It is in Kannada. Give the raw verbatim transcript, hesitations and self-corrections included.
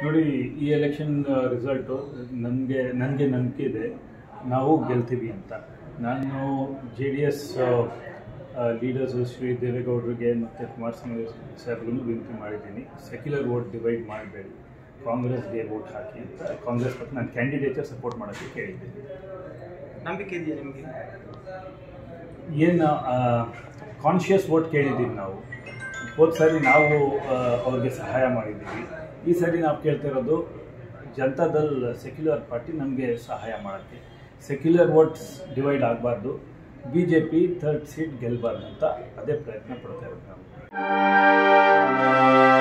ನೋಡಿ, ಈ ಎಲೆಕ್ಷನ್ ರಿಸಲ್ಟು ನನಗೆ ನನಗೆ ನಂಬಿಕೆ ಇದೆ, ನಾವು ಗೆಲ್ತೀವಿ ಅಂತ. ನಾನು J D S leaders Shri ದೇವೇಗೌಡರಿಗೆ ಮತ್ತು ಕುಮಾರಸ್ವಾಮಿ ಸಾಹೇಬ್ರಿಗೂ ವಿನಂತಿ ಮಾಡಿದ್ದೀನಿ, ಸೆಕ್ಯುಲರ್ ವೋಟ್ ಡಿವೈಡ್ ಮಾಡಬೇಡಿ, ಕಾಂಗ್ರೆಸ್ಗೆ ವೋಟ್ ಹಾಕಿ ಅಂತ. ಕಾಂಗ್ರೆಸ್ ಮತ್ತು ನಾನು ಕ್ಯಾಂಡಿಡೇಟರ್ ಸಪೋರ್ಟ್ ಮಾಡೋಕ್ಕೆ ಕೇಳಿದ್ದೀನಿ. ನಂಬಿಕೆ ಇದೆಯಾ ನಿಮಗೆ? ಏನು ಕಾನ್ಷಿಯಸ್ ವೋಟ್ ಕೇಳಿದ್ದೀವಿ ನಾವು. ಹೋದ ಸಾರಿ ನಾವು ಅವ್ರಿಗೆ ಸಹಾಯ ಮಾಡಿದ್ದೀವಿ. ಈ ಸಾರಿ ನಾವು ಕೇಳ್ತಿರೋದು ಜನತಾದಲ್ ಸೆಕ್ಯುಲರ್ ಪಾರ್ಟಿ ನಮಗೆ ಸಹಾಯ ಮಾಡೋಕ್ಕೆ. ಸೆಕ್ಯುಲರ್ ವೋಟ್ಸ್ ಡಿವೈಡ್ ಆಗಬಾರ್ದು, B J P third seat ಗೆಲ್ಲಬಾರ್ದು ಅಂತ ಅದೇ ಪ್ರಯತ್ನ ಪಡ್ತಾ ಇರೋದು ನಾವು.